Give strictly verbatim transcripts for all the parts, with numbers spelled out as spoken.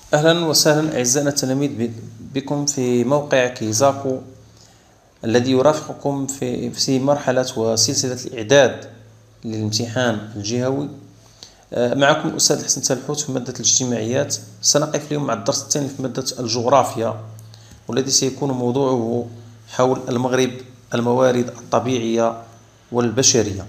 أهلا وسهلا أعزائنا التلاميذ بكم في موقع كيزاكو الذي يرافقكم في في مرحلة وسلسلة الإعداد للامتحان الجهوي. معكم الأستاذ حسن تلحوت في مادة الاجتماعيات. سنقف اليوم مع الدرس الثاني في مادة الجغرافيا، والذي سيكون موضوعه حول المغرب، الموارد الطبيعية والبشرية.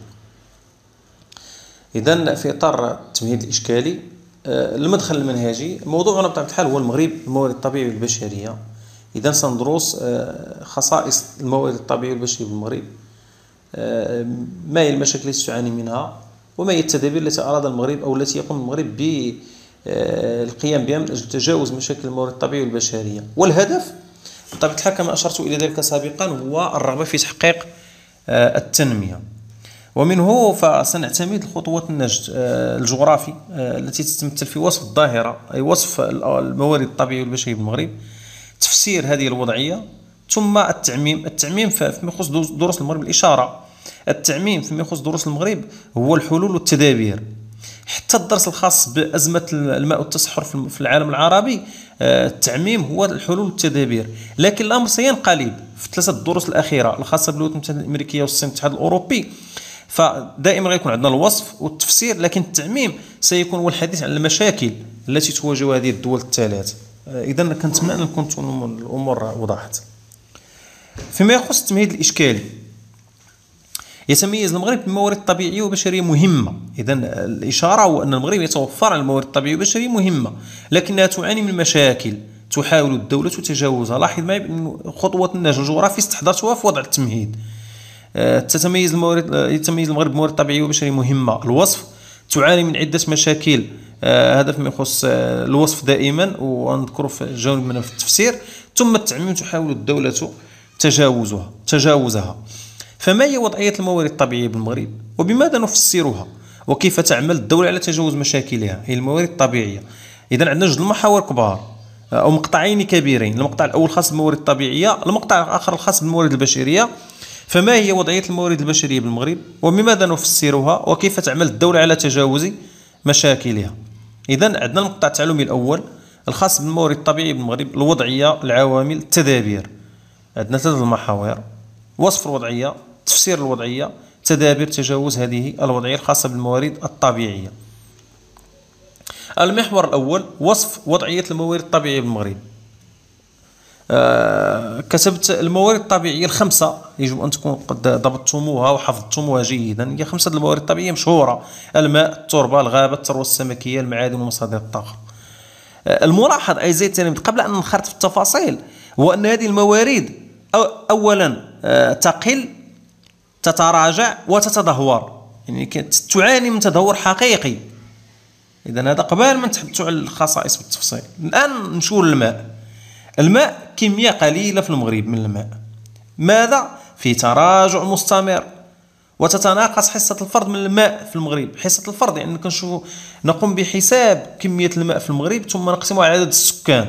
إذن في إطار التمهيد الإشكالي، المدخل المنهجي، موضوعنا بطبيعة الحال هو المغرب، الموارد الطبيعية والبشرية. إذا سندرس خصائص الموارد الطبيعية والبشرية بالمغرب، ما هي المشاكل التي تعاني منها، وما هي التدابير التي أراد المغرب أو التي يقوم المغرب بالقيام بها من أجل تجاوز مشاكل الموارد الطبيعية والبشرية. والهدف بطبيعة الحال كما أشرت إلى ذلك سابقا هو الرغبة في تحقيق التنمية. ومنه فسنعتمد خطوات النجد الجغرافي التي تتمثل في وصف الظاهرة، أي وصف الموارد الطبيعية والبشرية بالمغرب، تفسير هذه الوضعية، ثم التعميم. التعميم فيما يخص دروس المغرب الإشارة، التعميم فيما يخص دروس المغرب هو الحلول والتدابير. حتى الدرس الخاص بأزمة الماء والتصحر في العالم العربي، التعميم هو الحلول والتدابير. لكن الأمر سينقلب في ثلاثة الدروس الأخيرة الخاصة بالولايات المتحدة الأمريكية والصين والاتحاد الأوروبي، فدائما غيكون عندنا الوصف والتفسير، لكن التعميم سيكون هو الحديث عن المشاكل التي تواجه هذه الدول الثلاث. إذا كنتمنى أن تكون الأمور وضحت. فيما يخص التمهيد الإشكالي، يتميز المغرب بموارد طبيعية وبشرية مهمة. إذا الإشارة هو أن المغرب يتوفر على الموارد الطبيعية والبشرية مهمة، لكنها تعاني من مشاكل تحاول الدولة تجاوزها. لاحظ معي بأن خطوة النهج الجغرافي استحضرتها في وضع التمهيد. تتميز الموارد يتميز المغرب بموارد طبيعية وبشرية مهمة. الوصف تعاني من عدة مشاكل، هذا فيما يخص الوصف دائما، ونذكر في الجانب منه في التفسير. ثم التعميم تحاول الدولة تجاوزها تجاوزها فما هي وضعية الموارد الطبيعية بالمغرب، وبماذا نفسرها، وكيف تعمل الدولة على تجاوز مشاكلها هي الموارد الطبيعية؟ إذا عندنا جوج المحاور كبار أو مقطعين كبيرين. المقطع الأول خاص بالموارد الطبيعية، المقطع الآخر الخاص بالموارد البشرية. فما هي وضعية الموارد البشرية بالمغرب، وبماذا نفسرها، وكيف تعمل الدولة على تجاوز مشاكلها؟ إذا عندنا المقطع التعلمي الأول الخاص بالموارد الطبيعية بالمغرب، الوضعية، العوامل، التدابير. عندنا ثلاثة المحاور: وصف الوضعية، تفسير الوضعية، تدابير تجاوز هذه الوضعية الخاصة بالموارد الطبيعية. المحور الأول وصف وضعية الموارد الطبيعية بالمغرب. آه كتبت الموارد الطبيعية الخمسة يجب أن تكون قد ضبطتموها وحفظتموها جيدا. هي خمسة الموارد الطبيعية مشهورة: الماء، التربة، الغابة، الثروة السمكية، المعادن ومصادر الطاقة. آه الملاحظ أعزائي التلاميذ قبل أن ننخرط في التفاصيل هو أن هذه الموارد أو أولا آه تقل، تتراجع، وتتدهور، يعني تعاني من تدهور حقيقي. إذا هذا قبل ما نتحدثوا على الخصائص بالتفصيل. الآن نشوف الماء. الماء كمية قليلة في المغرب من الماء. ماذا؟ في تراجع مستمر، وتتناقص حصة الفرد من الماء في المغرب. حصة الفرد يعني كنشوفوا نقوم بحساب كمية الماء في المغرب ثم نقسمها على عدد السكان،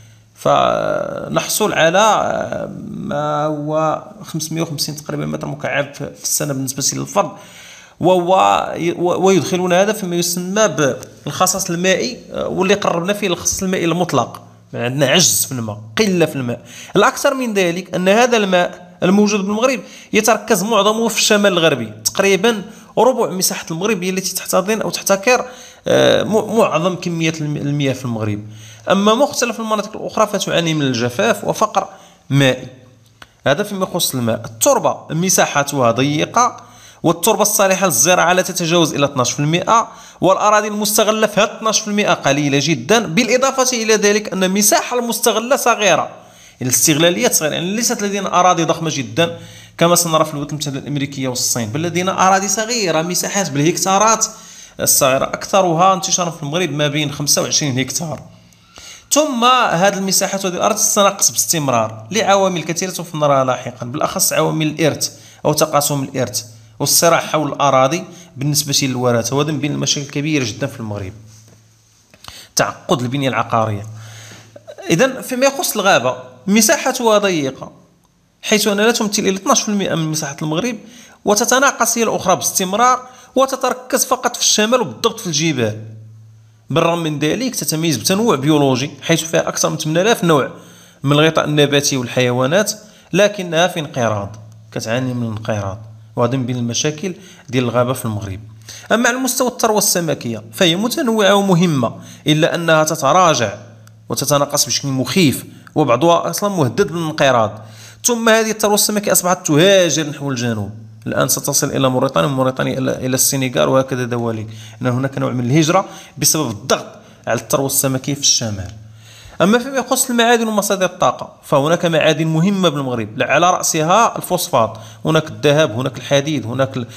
فنحصل على ما هو خمسمائة وخمسين تقريبا متر مكعب في السنة بالنسبة للفرد، وهو ويدخلنا هذا فيما يسمى بالخصاص المائي، واللي قربنا فيه الخصاص المائي المطلق. عندنا عجز في الماء، قلة في الماء. الأكثر من ذلك أن هذا الماء الموجود بالمغرب يتركز معظمه في الشمال الغربي. تقريبا ربع مساحة المغرب هي التي تحتضن أو تحتكر معظم كمية المياه في المغرب. أما مختلف المناطق الأخرى فتعاني من الجفاف وفقر مائي. هذا فيما يخص الماء. التربة مساحتها ضيقة، والتربة الصالحة للزراعة لا تتجاوز إلى اثناش بالمئة، والأراضي المستغلة في هذا اثناش بالمئة قليلة جدا. بالإضافة إلى ذلك أن المساحة المستغلة صغيرة، يعني الاستغلالية صغيرة، يعني ليست لدينا أراضي ضخمة جدا كما سنرى في الولايات المتحدة الأمريكية والصين، بل لدينا أراضي صغيرة، مساحات بالهكتارات الصغيرة، أكثرها انتشارا في المغرب ما بين خمسة وعشرين هكتار. ثم هذه المساحات وهذه الأراضي تتناقص باستمرار لعوامل كثيرة سوف نراها لاحقا، بالأخص عوامل الإرث أو تقاسم الإرث والصراع حول الأراضي بالنسبة للوراثة، وهذا من بين المشاكل الكبيرة جدا في المغرب. تعقد البنية العقارية. إذن فيما يخص الغابة مساحتها ضيقة، حيث أنها لا تمثل إلى اثناش بالمئة من مساحة المغرب، وتتناقص هي الأخرى باستمرار، وتتركز فقط في الشمال وبالضبط في الجبال. بالرغم من ذلك تتميز بتنوع بيولوجي حيث فيها أكثر من ثمانية آلاف نوع من الغطاء النباتي والحيوانات، لكنها في انقراض، كتعاني من الانقراض، وهذا من بين المشاكل ديال الغابة في المغرب. أما على مستوى الثروة السمكية فهي متنوعة ومهمة، إلا أنها تتراجع وتتناقص بشكل مخيف، وبعضها أصلا مهدد بالانقراض. ثم هذه الثروة السمكية أصبحت تهاجر نحو الجنوب، الآن ستصل إلى موريتانيا، ومن موريتانيا إلى السنغال وهكذا دواليك، أن هناك نوع من الهجرة بسبب الضغط على الثروة السمكية في الشمال. أما فيما يخص المعادن ومصادر الطاقة فهناك معادن مهمة بالمغرب، على رأسها الفوسفات، هناك الذهب، هناك الحديد، هناك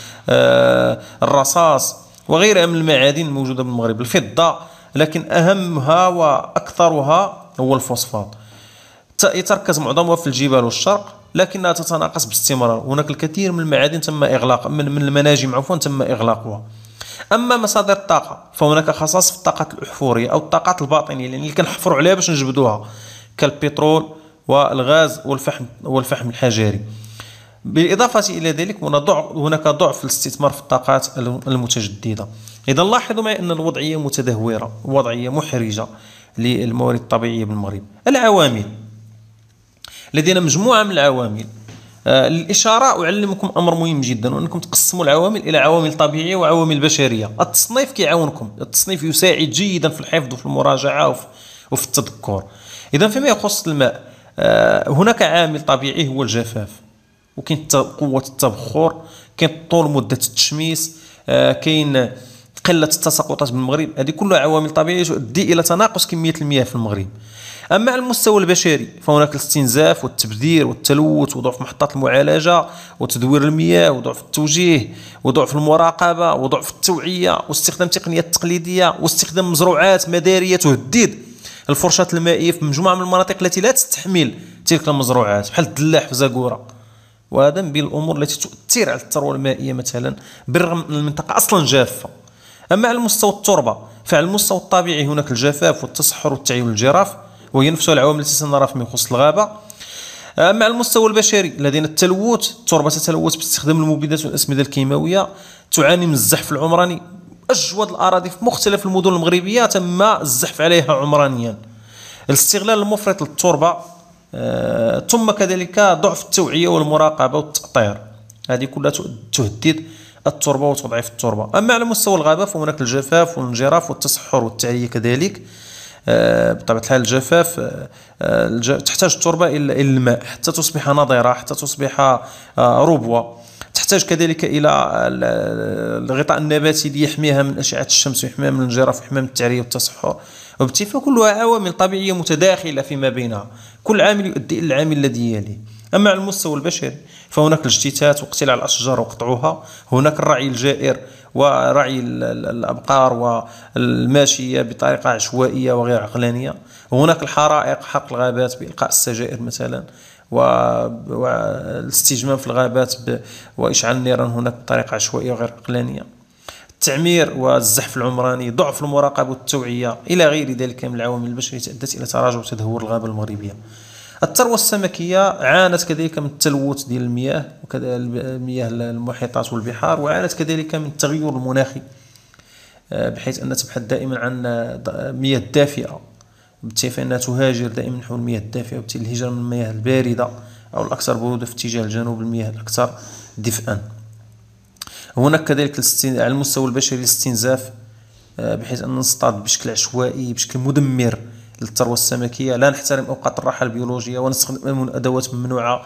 الرصاص وغيرها من المعادن الموجودة بالمغرب، الفضة، لكن أهمها وأكثرها هو الفوسفات. يتركز معظمها في الجبال والشرق، لكنها تتناقص باستمرار. هناك الكثير من المعادن تم إغلاق من, من المناجم عفوا تم إغلاقها. أما مصادر الطاقة فهناك خصائص في الطاقات الأحفورية أو الطاقات الباطنية، يعني اللي كنحفروا عليها باش نجبدوها، كالبترول والغاز والفحم والفحم الحجري. بالإضافة إلى ذلك هناك ضعف في الاستثمار في الطاقات المتجددة. إذا لاحظوا معي أن الوضعية متدهورة، وضعية محرجة للموارد الطبيعية بالمغرب. العوامل، لدينا مجموعة من العوامل. للإشارة أعلمكم أمر مهم جدا، وأنكم تقسموا العوامل إلى عوامل طبيعية وعوامل بشرية. التصنيف كيعاونكم، التصنيف يساعد جيدا في الحفظ وفي المراجعة وفي التذكر. إذا فيما يخص الماء هناك عامل طبيعي هو الجفاف، وكاين قوة التبخر، كاين طول مدة التشميس، كاين قلة التساقطات بالمغرب. هذه كلها عوامل طبيعية تؤدي إلى تناقص كمية المياه في المغرب. أما على المستوى البشري فهناك الاستنزاف والتبذير والتلوث وضعف محطات المعالجة وتدوير المياه وضعف التوجيه وضعف المراقبة وضعف التوعية واستخدام التقنيات التقليدية واستخدام مزروعات مدارية تهدد الفرشاة المائية في مجموعة من المناطق التي لا تستحمل تلك المزروعات بحال الدلاح في زاكورة. وهذا من بين الأمور التي تؤثر على الثروة المائية مثلا، بالرغم أن المنطقة أصلا جافة. أما على المستوى التربة فعلى المستوى الطبيعي هناك الجفاف والتصحر والتعيين الجراف، وهي نفسها العوامل التي سنراها فيما يخص الغابة. أما على المستوى البشري لدينا التلوث، التربة تتلوث باستخدام المبيدات والأسمدة الكيماوية، تعاني من الزحف العمراني. أجود الأراضي في مختلف المدن المغربية تم الزحف عليها عمرانيا. الاستغلال المفرط للتربة، آه، ثم كذلك ضعف التوعية والمراقبة والتأطير، هذه كلها تهدد التربة وتضعيف التربة. أما على مستوى الغابة فهناك الجفاف والانجراف والتصحر والتعرية كذلك. بطبيعة الحال الجفاف تحتاج التربة إلى الماء حتى تصبح نضرة، حتى تصبح ربوة. تحتاج كذلك إلى الغطاء النباتي ليحميها من أشعة الشمس ويحميها من الانجراف ويحميها من التعرية والتصحر. وبالتالي فكلها عوامل طبيعية متداخلة فيما بينها، كل عامل يؤدي إلى العامل الذي يليه. أما على المستوى البشري فهناك الاجتثاث واقتلاع الأشجار وقطعها، هناك الرعي الجائر ورعي الأبقار والماشية بطريقة عشوائية وغير عقلانية، وهناك الحرائق، حرق الغابات بإلقاء السجائر مثلا، والاستجمام في الغابات وإشعال النيران هناك بطريقة عشوائية وغير عقلانية، التعمير والزحف العمراني، ضعف المراقبة والتوعية إلى غير ذلك من العوامل البشرية أدت إلى تراجع وتدهور الغابة المغربية. الثروة السمكية عانت كذلك من التلوث ديال المياه وكذا المياه المحيطات والبحار، وعانت كذلك من التغير المناخي بحيث أن تبحث دائما عن مياه دافئة، بالتالي فإنها تهاجر دائما نحو المياه الدافئة، وبالتالي الهجرة من المياه الباردة أو الأكثر برودة في اتجاه الجنوب المياه الأكثر دفئا. هناك كذلك على المستوى البشري الاستنزاف بحيث أن نصطاد بشكل عشوائي بشكل مدمر للثروة السمكية، لا نحترم أوقات الراحة البيولوجية، ونستخدم أدوات ممنوعة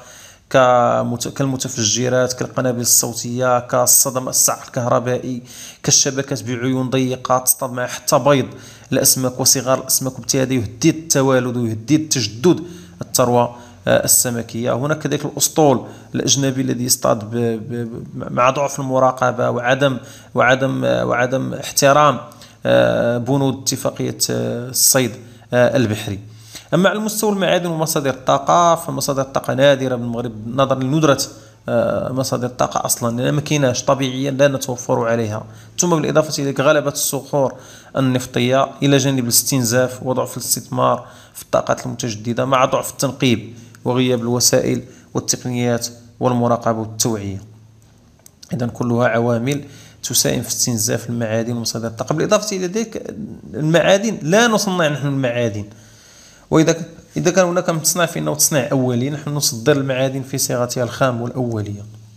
كالمتفجرات، كالقنابل الصوتية، كالصدم الصعق الكهربائي، كالشبكات بعيون ضيقة تصطاد معها حتى بيض الأسماك وصغار الأسماك، وبالتالي يهدد التوالد ويهدد تجدد الثروة السمكية. هناك كذلك الأسطول الأجنبي الذي يصطاد مع ضعف المراقبة وعدم وعدم وعدم احترام بنود اتفاقية الصيد البحري. أما على المستوى المعادن ومصادر الطاقة فمصادر الطاقة نادرة بالمغرب نظرا لندرة مصادر الطاقة أصلا، لأن ما كايناش طبيعيا لا نتوفر عليها، ثم بالإضافة إلى غلبة الصخور النفطية إلى جانب الاستنزاف وضعف الاستثمار في الطاقات المتجددة مع ضعف التنقيب وغياب الوسائل والتقنيات والمراقبة والتوعية. إذن كلها عوامل تساهم في استنزاف المعادن ومصادر الطاقة. بالإضافة إلى ذلك المعادن لا نصنع نحن المعادن، وإذا إذا كان هناك مصنع فإنه تصنيع أولي، نحن نصدر المعادن في صيغتها الخام والأولية.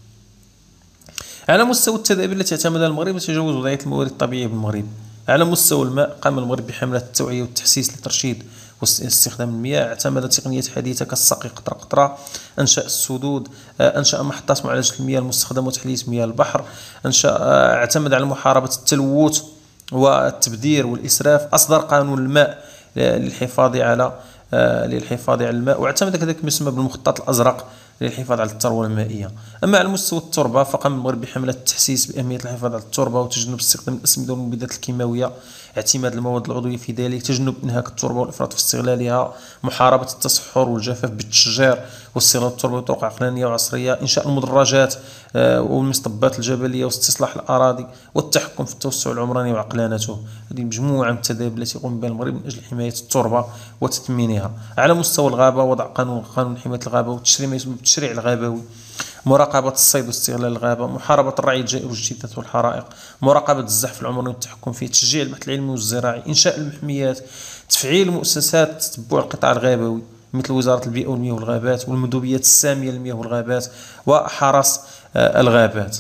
على مستوى التدابير التي اعتمدها المغرب لتجاوز وضعية الموارد الطبيعية بالمغرب. على مستوى الماء قام المغرب بحملات التوعية والتحسيس لترشيد واستخدام المياه، اعتمد تقنيات حديثة كالسقي قطرة قطرة، أنشأ السدود، أنشأ محطات معالجة المياه المستخدمة وتحلية مياه البحر، أنشأ اعتمد على محاربة التلوث والتبذير والإسراف، أصدر قانون الماء للحفاظ على للحفاظ على الماء، واعتمد كذلك ما يسمى بالمخطط الأزرق للحفاظ على الثروة المائية. أما على مستوى التربة فقام المغرب بحملة التحسيس بأهمية الحفاظ على التربة وتجنب استخدام الأسمدة والمبيدات الكيماوية، اعتماد المواد العضوية في ذلك، تجنب إنهاك التربة والإفراط في استغلالها، محاربة التصحر والجفاف بالتشجير واستغلال التربة بطرق عقلانية وعصرية، إنشاء المدرجات والمصطبات الجبلية واستصلاح الأراضي، والتحكم في التوسع العمراني وعقلانته. هذه مجموعة من التدابير التي يقوم بها المغرب من أجل حماية التربة وتثمينها. على مستوى الغابة وضع قانون قانون حماية الغابة وتشريع ما يسمى بالتشريع الغابوي، مراقبة الصيد واستغلال الغابة، محاربة الرعي الجائر والجثث والحرائق، مراقبة الزحف العمراني والتحكم فيه، تشجيع البحث العلمي والزراعي، إنشاء المحميات، تفعيل مؤسسات تتبع القطاع الغابوي مثل وزارة البيئة والمياه والغابات والمندوبيات السامية للمياه والغابات وحرس الغابات.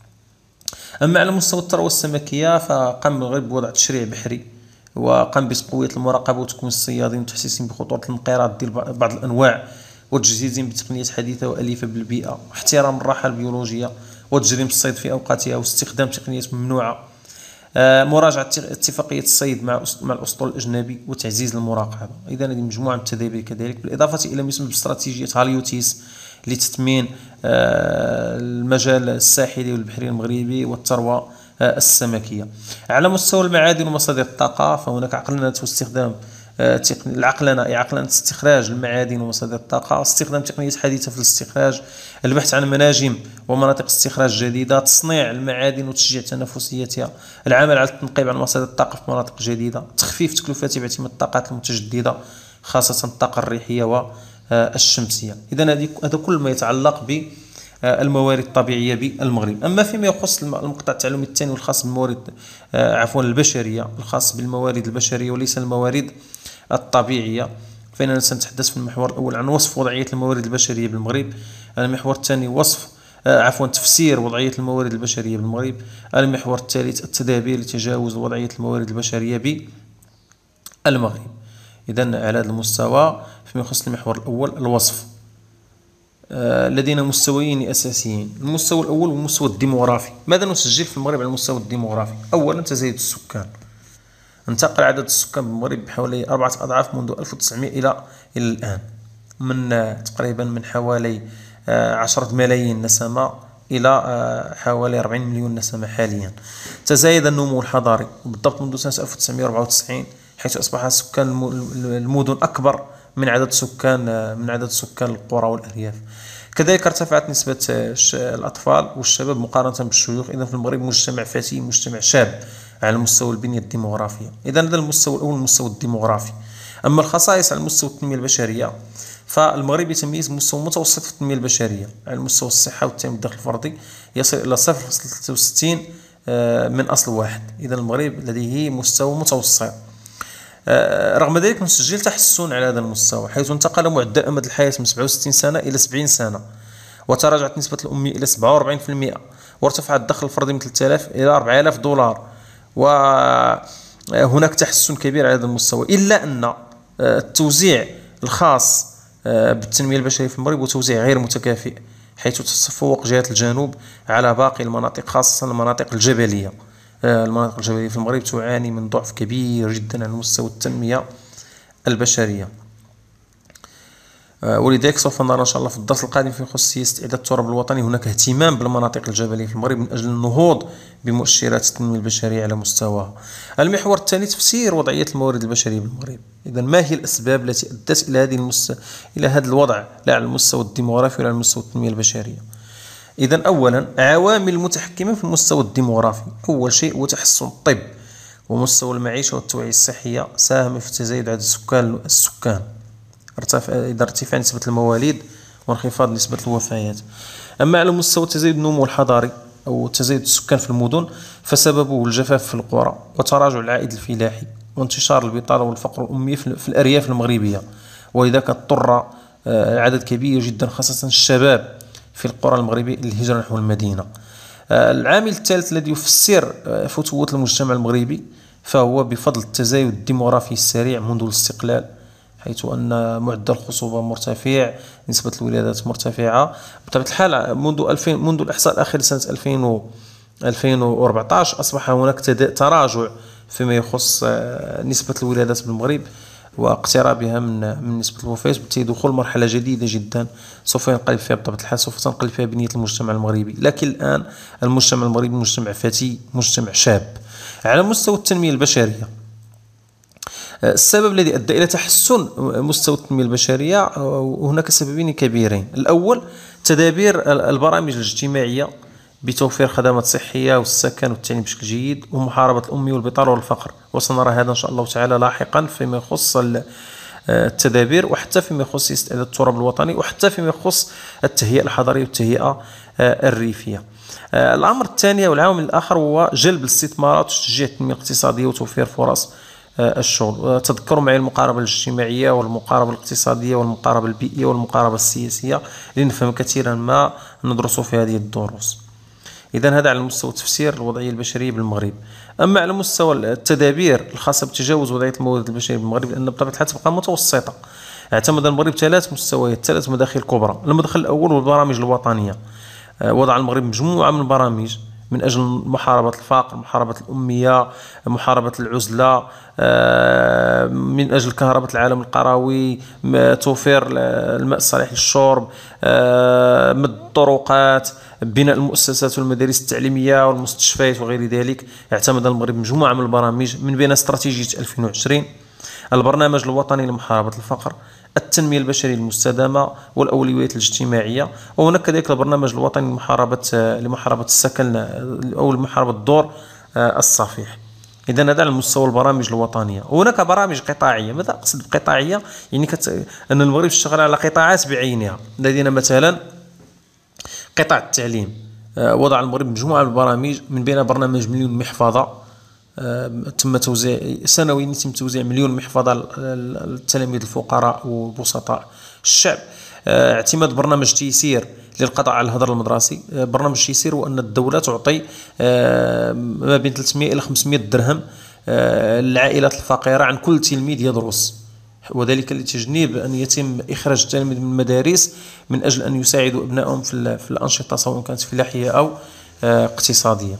أما على مستوى الثروة السمكية فقام المغرب بوضع تشريع بحري، وقام بتقوية المراقبة وتكوين الصيادين وتحسيسهم بخطورة الانقراض ديال بعض الأنواع وتجهيزهم بتقنيات حديثة وأليفة بالبيئة، واحترام الراحة البيولوجية وتجريم الصيد في أوقاتها واستخدام تقنيات ممنوعة، مراجعة اتفاقية الصيد مع مع الأسطول الأجنبي وتعزيز المراقبة. إذا هذه مجموعة من التدابير كذلك، بالإضافة إلى ما يسمى باستراتيجية هاليوتيس لتثمين المجال الساحلي والبحري المغربي والثروة السمكية. على مستوى المعادن ومصادر الطاقة فهناك عقلنة واستخدام العقلنة أي عقلنة استخراج المعادن ومصادر الطاقة، استخدام تقنيات حديثة في الاستخراج، البحث عن مناجم ومناطق استخراج جديدة، تصنيع المعادن وتشجيع تنافسيتها، العمل على التنقيب عن مصادر الطاقة في مناطق جديدة، تخفيف تكلفتها باعتماد الطاقات المتجددة خاصة الطاقة الريحية والشمسية. إذا هذا كل ما يتعلق ب الموارد الطبيعية بالمغرب. أما فيما يخص المقطع التعلمي الثاني والخاص بالموارد عفوا البشرية، الخاص بالموارد البشرية وليس الموارد الطبيعية، فإننا سنتحدث في المحور الأول عن وصف وضعية الموارد البشرية بالمغرب، المحور الثاني وصف عفوا تفسير وضعية الموارد البشرية بالمغرب، المحور الثالث التدابير لتجاوز وضعية الموارد البشرية بالمغرب. إذا على هذا المستوى فيما يخص المحور الأول الوصف، لدينا مستويين أساسيين، المستوى الأول هو المستوى الديموغرافي. ماذا نسجل في المغرب على المستوى الديموغرافي؟ أولا تزايد السكان، انتقل عدد السكان بالمغرب بحوالي أربعة أضعاف منذ ألف وتسعمائة إلى إلى الآن، من تقريبا من حوالي عشرة ملايين نسمة إلى حوالي أربعين مليون نسمة حاليا. تزايد النمو الحضاري بالضبط منذ سنة ألف وتسعمائة وأربعة وتسعين، حيث أصبح سكان المدن أكبر من عدد سكان من عدد سكان القرى والأرياف. كذلك ارتفعت نسبة الأطفال والشباب مقارنة بالشيوخ. إذا في المغرب مجتمع فتي، مجتمع شاب على مستوى البنية الديموغرافية. إذا هذا المستوى الأول المستوى الديموغرافي. أما الخصائص على مستوى التنمية البشرية فالمغرب يتميز بمستوى متوسط في التنمية البشرية. على مستوى الصحة والتأمين الدخل الفردي يصل إلى صفر فاصلة ثلاثة وستين من أصل واحد. إذا المغرب لديه مستوى متوسط. رغم ذلك نسجل تحسن على هذا المستوى، حيث انتقل معدل أمد الحياة من سبعة وستين سنة إلى سبعين سنة، وتراجعت نسبة الأمية إلى سبعة وأربعين بالمئة، وارتفع الدخل الفردي من ثلاثة آلاف إلى أربعة آلاف دولار. وهناك تحسن كبير على هذا المستوى، إلا أن التوزيع الخاص بالتنمية البشرية في المغرب وتوزيع غير متكافئ، حيث تتفوق جهة الجنوب على باقي المناطق خاصة المناطق الجبلية. المناطق الجبلية في المغرب تعاني من ضعف كبير جدا على مستوى التنمية البشرية، ولذلك سوف نرى إن شاء الله في الدرس القادم في خصوص سياسة إعداد التراب الوطني هناك اهتمام بالمناطق الجبلية في المغرب من أجل النهوض بمؤشرات التنمية البشرية على مستواها. المحور الثاني تفسير وضعية الموارد البشرية بالمغرب. إذا ما هي الأسباب التي أدت إلى هذه المس... إلى هذا الوضع لا على المستوى الديموغرافي ولا على المستوى التنمية البشرية؟ إذا أولا عوامل المتحكمة في المستوى الديموغرافي. أول شيء هو تحسن الطب ومستوى المعيشة والتوعية الصحية، ساهم في تزايد عدد السكان السكان ارتفع إذا ارتفاع نسبة المواليد وانخفاض نسبة الوفيات. أما على مستوى تزايد النمو الحضاري أو تزايد السكان في المدن فسببه الجفاف في القرى وتراجع العائد الفلاحي وانتشار البطالة والفقر والأمية في الأرياف المغربية، ولذلك اضطر عدد كبير جدا خاصة الشباب في القرى المغربية للهجرة نحو المدينة. العامل الثالث الذي يفسر فتوة المجتمع المغربي فهو بفضل التزايد الديموغرافي السريع منذ الاستقلال، حيث أن معدل الخصوبة مرتفع، نسبة الولادات مرتفعة بطبيعة الحال. منذ ألفين منذ الإحصاء الأخير سنة ألفين ألفين وأربعطاش أصبح هناك تراجع فيما يخص نسبة الولادات بالمغرب واقترابها من من نسبة الوفاة، وبالتالي دخول مرحلة جديدة جدا سوف ينقلب فيها بطبيعة الحال سوف تنقلب فيها بنية المجتمع المغربي. لكن الآن المجتمع المغربي مجتمع فتي، مجتمع شاب. على مستوى التنمية البشرية، السبب الذي أدى إلى تحسن مستوى التنمية البشرية وهناك سببين كبيرين. الأول تدابير البرامج الاجتماعية بتوفير خدمات صحية والسكن والتعليم بشكل جيد ومحاربة الأمية والبطالة والفقر، وسنرى هذا إن شاء الله تعالى لاحقا فيما يخص التدابير وحتى فيما يخص استعداد التراب الوطني وحتى فيما يخص التهيئة الحضرية والتهيئة الريفية. الأمر الثاني والعامل الآخر هو جلب الاستثمارات وتشجيع التنمية الاقتصادية وتوفير فرص الشغل. تذكروا معي المقاربة الاجتماعية والمقاربة الاقتصادية والمقاربة البيئية والمقاربة السياسية لنفهم كثيرا ما ندرس في هذه الدروس. إذا هذا على مستوى تفسير الوضعية البشرية بالمغرب. أما على مستوى التدابير الخاصة بتجاوز وضعية الموارد البشرية بالمغرب، لأن بطبيعة الحال تبقى متوسطة. اعتمد المغرب ثلاث مستويات، ثلاث مداخل كبرى. المدخل الأول هو البرامج الوطنية. وضع المغرب مجموعة من البرامج من أجل محاربة الفقر، محاربة الأمية، محاربة العزلة، من أجل كهرباء العالم القروي، توفير الماء الصالح للشرب، مد الطرقات، بناء المؤسسات والمدارس التعليمية والمستشفيات وغير ذلك. اعتمد المغرب مجموعة من البرامج من بين استراتيجية ألفين وعشرين، البرنامج الوطني لمحاربة الفقر، التنمية البشرية المستدامة والأولويات الاجتماعية، وهناك كذلك البرنامج الوطني لمحاربة لمحاربة السكن أو لمحاربة الدور الصفيح. إذا هذا على مستوى البرامج الوطنية. وهناك برامج قطاعية. ماذا أقصد بقطاعية؟ يعني كت... أن المغرب اشتغل على قطاعات بعينها. لدينا مثلا قطاع التعليم، وضع المغرب مجموعة من البرامج من بين برنامج مليون محفظة، تم توزيع سنويا يتم توزيع مليون محفظة للتلاميذ الفقراء وبسطاء الشعب. اعتماد برنامج تيسير للقضاء على الهدر المدرسي. برنامج تيسير هو أن الدولة تعطي ما بين ثلاثمائة إلى خمسمائة درهم للعائلات الفقيرة عن كل تلميذ يدرس، وذلك لتجنيب أن يتم إخراج التلاميذ من المدارس من أجل أن يساعدوا أبنائهم في الأنشطة سواء كانت فلاحية أو اقتصادية.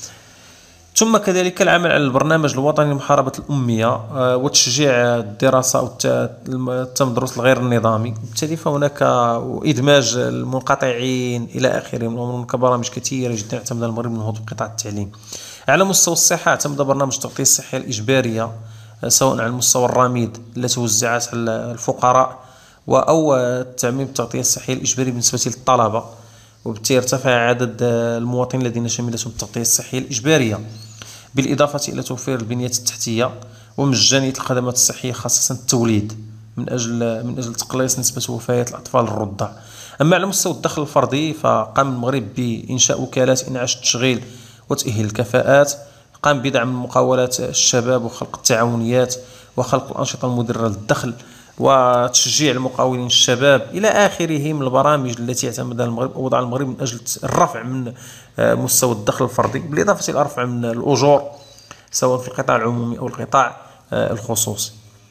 ثم كذلك العمل على البرنامج الوطني لمحاربة الأمية وتشجيع الدراسة أو التمدرس الغير النظامي، بالتالي فهناك إدماج المنقطعين إلى آخره. هناك برامج كثيرة جدا اعتمد المغرب من هذا قطاع التعليم. على مستوى الصحة اعتمد برنامج التغطية الصحية الإجبارية سواء على المستوى الرميد التي وزعت على الفقراء أو تعميم التغطية الصحية الإجبارية بالنسبة للطلبة، وبالتالي ارتفع عدد المواطنين الذين شملتهم التغطية الصحية الإجبارية، بالإضافة إلى توفير البنية التحتية ومجانية الخدمات الصحية خاصة التوليد من أجل من أجل تقليص نسبة وفيات الأطفال الرضع. أما على مستوى الدخل الفردي فقام المغرب بإنشاء وكالات إنعاش التشغيل وتأهيل الكفاءات، قام بدعم مقاولات الشباب وخلق التعاونيات وخلق الأنشطة المدرة للدخل وتشجيع المقاولين الشباب إلى آخره من البرامج التي اعتمدها المغرب أو وضع المغرب من أجل الرفع من مستوى الدخل الفردي، بالإضافة إلى الرفع من الأجور سواء في القطاع العمومي أو القطاع الخصوصي.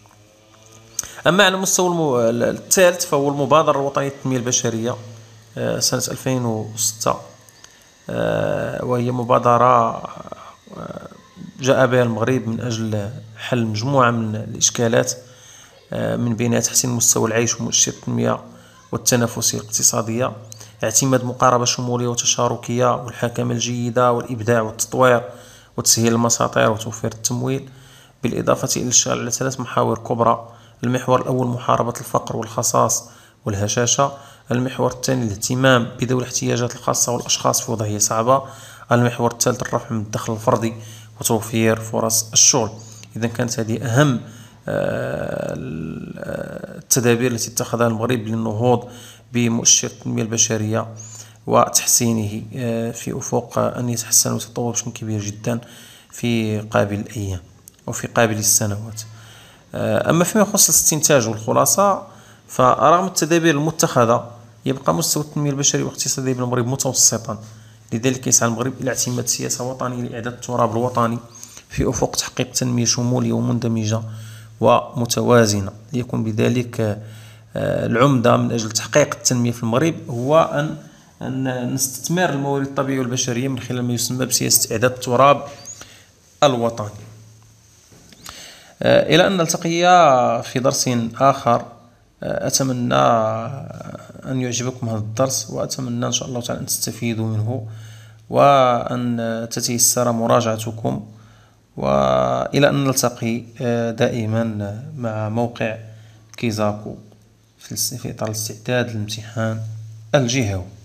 أما على المستوى الثالث فهو المبادرة الوطنية للتنمية البشرية سنة ألفين وستة، وهي مبادرة جاء بها المغرب من أجل حل مجموعة من الإشكالات من بينها تحسين مستوى العيش ومؤشر التنمية والتنافسية الاقتصادية، اعتماد مقاربة شمولية وتشاركية والحكمة الجيدة والإبداع والتطوير وتسهيل المساطير وتوفير التمويل، بالإضافة إلى الاشتغال على ثلاث محاور كبرى. المحور الأول محاربة الفقر والخصاص والهشاشة، المحور الثاني الاهتمام بذوي الاحتياجات الخاصة والأشخاص في وضعية صعبة، المحور الثالث الرفع من الدخل الفردي وتوفير فرص الشغل. إذا كانت هذه أهم التدابير التي اتخذها المغرب للنهوض بمؤشر التنمية البشرية وتحسينه في أفق أن يتحسن ويتطور بشكل كبير جدا في قابل الأيام وفي قابل السنوات. أما فيما يخص الاستنتاج والخلاصة، فرغم التدابير المتخذة يبقى مستوى التنمية البشرية والاقتصادية بالمغرب متوسطا، لذلك يسعى المغرب إلى اعتماد سياسة وطنية لإعادة التراب الوطني في أفق تحقيق تنمية شمولية ومندمجة ومتوازنة. يكون بذلك العمدة من أجل تحقيق التنمية في المغرب هو أن أن نستثمر الموارد الطبيعية والبشرية من خلال ما يسمى بسياسة إعادة التراب الوطني. إلى أن نلتقي في درس آخر. أتمنى أن يعجبكم هذا الدرس، وأتمنى إن شاء الله تعالى أن تستفيدوا منه وأن تتيسر مراجعتكم، وإلى أن نلتقي دائما مع موقع كيزاكو في إطار الاستعداد للامتحان الجهوي.